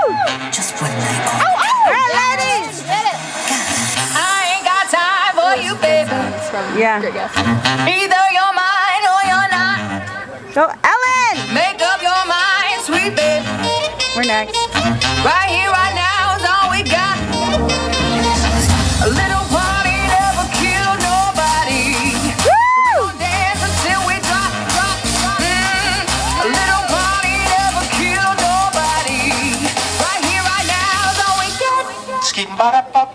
Just one night. All right, ladies. I ain't got time for you, baby. Yeah. Either you're mine or you're not. Go, Ellen. Make up your mind, sweet baby. We're next. Right here, right now is all we got. A little party never killed nobody. Woo! Dance until we drop. A little party never killed nobody. Right here, right now is all we got. Skin bada pop.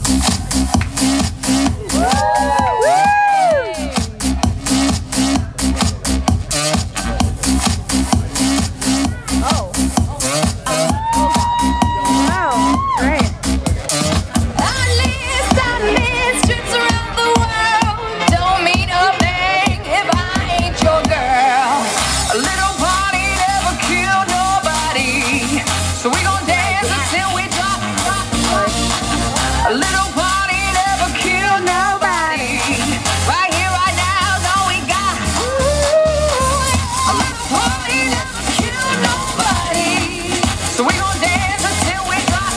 A little party never killed nobody. Right here, right now is all we got. A little party never killed nobody. So we gon' dance until we drop.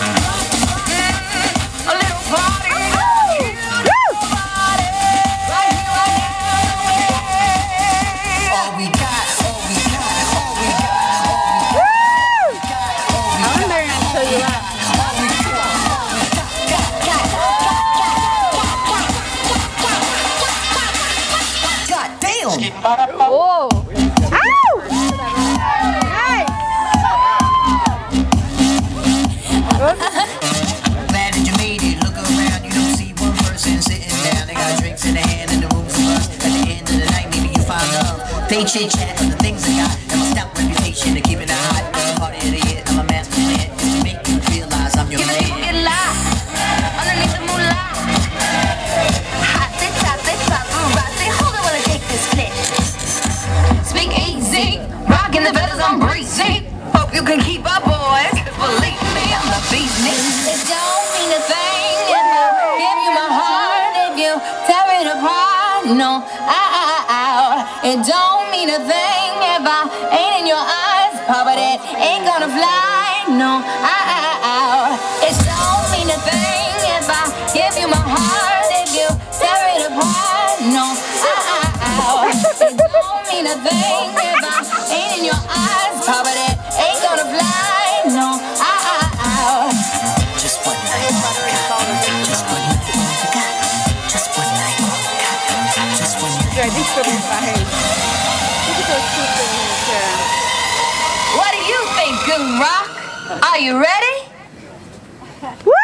A little party never killed nobody. Right here, right now. All we got, all we got, all we got, all we got, all we got. I'm learning to show you out. Whoa. Ow! Nice. Glad that you made it. Look around, you don't see one person sitting down. They got drinks in their hand and the room's full. At the end of the night, maybe you find love. They chit chat on the things they got. And my stout reputation of keeping it hot. I'm a party of the year, I'm a master plan. It's to make you realize I'm your man. Get live underneath the moonlight. Hot, they top, right. They hold it while I take this flick. Speak easy, rocking the feathers, I'm breezy. Hope you can keep up, boys. Believe me, I'm the business. It don't mean a thing if I give you my heart, if you tear it apart. No, it don't mean a thing if I ain't in your eyes, but it ain't gonna fly. No, it don't mean a thing if I give you my heart, if you tear it apart. No, it don't mean a thing if I ain't in your eyes, but it ain't gonna fly. No, Just one night, all we got. Just one night, all we got. Just one night, all we got. Just one night. Yeah, these are my head. Look at those two things. what do you think, Goon Rock? Are you ready? Woo!